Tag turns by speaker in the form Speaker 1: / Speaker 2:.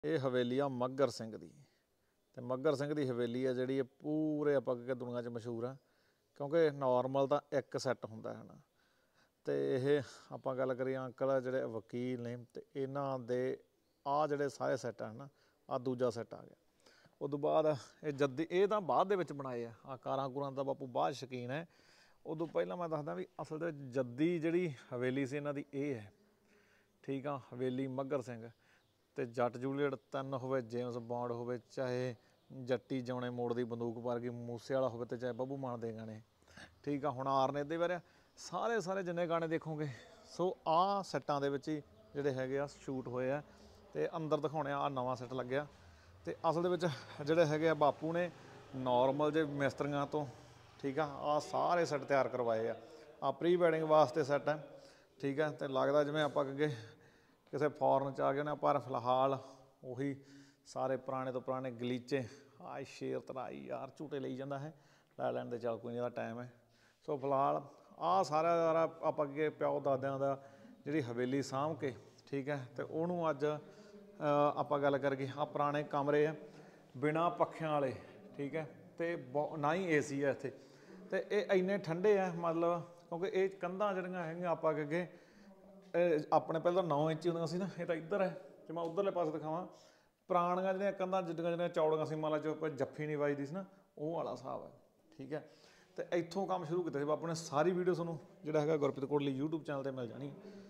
Speaker 1: ਇਹ ਹਵੇਲੀ ਆ ਮੱਘਰ ਸਿੰਘ ਦੀ। ਤੇ ਮੱਘਰ ਸਿੰਘ ਦੀ ਹਵੇਲੀ ਆ ਜਿਹੜੀ ਪੂਰੇ ਆਪਾਂ ਕਿ ਦੁਨੀਆ 'ਚ ਮਸ਼ਹੂਰ ਆ, ਕਿਉਂਕਿ ਨੋਰਮਲ ਤਾਂ ਇੱਕ ਸੈੱਟ ਹੁੰਦਾ ਹੈ ਨਾ। ਤੇ ਇਹ ਆਪਾਂ ਗੱਲ ਕਰੀਏ ਅੰਕਲ ਜਿਹੜੇ ਵਕੀਲ ਨੇ, ਤੇ ਇਹਨਾਂ ਦੇ ਆਹ ਜਿਹੜੇ ਸਾਰੇ ਸੈੱਟ ਹਨ ਨਾ, ਆਹ ਦੂਜਾ ਸੈੱਟ ਆ ਗਿਆ। ਉਦੋਂ ਬਾਅਦ ਇਹ ਜੱਦੀ, ਇਹ ਤਾਂ ਬਾਅਦ ਦੇ ਵਿੱਚ ਬਣਾਏ ਆ, ਆਹ ਕਾਰਾਂ ਕੂਰਾਂ ਦਾ ਬਾਪੂ ਬਾਅਦ ਸ਼ੌਕੀਨ ਹੈ। ਉਦੋਂ ਪਹਿਲਾਂ ਮੈਂ ਦੱਸਦਾ ਵੀ ਅਸਲ ਦੇ ਵਿੱਚ ਜੱਦੀ ਜਿਹੜੀ ਹਵੇਲੀ ਸੀ ਇਹਨਾਂ ਦੀ ਇਹ ਹੈ, ਠੀਕ ਆ। ਹਵੇਲੀ ਮੱਘਰ ਸਿੰਘ। ਤੇ ਜੱਟ ਜੂਲੀਅਟ 3 ਹੋਵੇ, ਜੇਮਸ ਬੌਂਡ ਹੋਵੇ, ਚਾਹੇ ਜੱਟੀ ਜਿਉਣੇ ਮੋੜ ਦੀ ਬੰਦੂਕ ਵਰਗੀ ਮੂਸੇ ਵਾਲਾ ਹੋਵੇ, ਤੇ ਚਾਹੇ ਬੱਬੂ ਮਾਨ ਦੇ ਗਾਣੇ, ਠੀਕ ਆ। ਹੁਣ ਆਰ ਨੇ ਇਹਦੇ ਬਾਰੇ ਸਾਰੇ ਜਿੰਨੇ ਗਾਣੇ ਦੇਖੋਗੇ, ਸੋ ਆਹ ਸੈੱਟਾਂ ਦੇ ਵਿੱਚ ਹੀ ਜਿਹੜੇ ਹੈਗੇ ਆ ਸ਼ੂਟ ਹੋਏ ਆ। ਤੇ ਅੰਦਰ ਦਿਖਾਉਣੇ ਆ ਨਵਾਂ ਸੈੱਟ ਲੱਗਿਆ। ਤੇ ਅਸਲ ਦੇ ਵਿੱਚ ਜਿਹੜੇ ਹੈਗੇ ਆ ਬਾਪੂ ਨੇ ਨੋਰਮਲ ਜੇ ਮਿਸਤਰੀਆਂ ਤੋਂ, ਠੀਕ ਆ, ਆਹ ਸਾਰੇ ਸੈੱਟ ਤਿਆਰ ਕਰਵਾਏ ਆ। ਆਹ ਪ੍ਰੀ ਵੈਡਿੰਗ ਵਾਸਤੇ ਸੈੱਟ ਹੈ, ਠੀਕ ਹੈ। ਤੇ ਲੱਗਦਾ ਜਿਵੇਂ ਆਪਾਂ ਅੱਗੇ ਕਿਸੇ ਫੋਰਨ 'ਚ ਆ ਗਏ ਨੇ, ਪਰ ਫਿਲਹਾਲ ਉਹੀ ਸਾਰੇ ਪੁਰਾਣੇ ਤੋਂ ਪੁਰਾਣੇ ਗਲੀਚੇ। ਆਹ ਸ਼ੇਰ ਤਰਾਈ ਯਾਰ ਝੂਟੇ ਲਈ ਜਾਂਦਾ ਹੈ, ਲੈ ਲੈਣ ਦੇ, ਚੱਲ ਕੋਈ ਨਹੀਂ, ਇਹਦਾ ਟਾਈਮ ਹੈ। ਸੋ ਫਿਲਹਾਲ ਆਹ ਸਾਰਾ ਆਪਾਂ ਅੱਗੇ ਪਿਓ ਦਾਦਿਆਂ ਦਾ ਜਿਹੜੀ ਹਵੇਲੀ ਸਾਂਭ ਕੇ, ਠੀਕ ਹੈ, ਤੇ ਉਹਨੂੰ ਅੱਜ ਆਪਾਂ ਗੱਲ ਕਰੀਏ। ਆਹ ਪੁਰਾਣੇ ਕਮਰੇ ਆ ਬਿਨਾਂ ਪੱਖਿਆਂ ਵਾਲੇ, ਠੀਕ ਹੈ। ਤੇ ਨਾ ਹੀ ਏ ਸੀ ਹੈ ਇੱਥੇ। ਤੇ ਇਹ ਇੰਨੇ ਠੰਡੇ ਆ, ਮਤਲਬ ਕਿਉਂਕਿ ਇਹ ਕੰਧਾਂ ਜਿਹੜੀਆਂ ਹੈਗੀਆਂ ਆਪਾਂ ਅੱਗੇ ਆਪਣੇ ਪਹਿਲਾਂ 9 ਇੰਚੀ ਹੁੰਦੀਆਂ ਸੀ ਨਾ, ਇਹ ਤਾਂ ਇੱਧਰ ਹੈ। ਜੇ ਮੈਂ ਉੱਧਰਲੇ ਪਾਸੇ ਦਿਖਾਵਾਂ, ਪੁਰਾਣੀਆਂ ਜਿਹੜੀਆਂ ਕੰਧਾਂ ਜਿਹੜੀਆਂ ਚੌੜੀਆਂ ਸੀ, ਮੰਨ ਲਾ ਜੋ ਜੱਫੀ ਨਹੀਂ ਵੱਜਦੀ ਸੀ ਨਾ, ਉਹ ਵਾਲਾ ਹਿਸਾਬ ਹੈ, ਠੀਕ ਹੈ। ਤੇ ਇੱਥੋਂ ਕੰਮ ਸ਼ੁਰੂ ਕੀਤਾ ਸੀ ਬਾਪੂ ਨੇ। ਸਾਰੀ ਵੀਡੀਓ ਤੁਹਾਨੂੰ ਜਿਹੜਾ ਹੈਗਾ ਗੁਰਪ੍ਰੀਤ ਕੋਟਲੀ YouTube ਚੈਨਲ 'ਤੇ ਮਿਲ ਜਾਣੀ।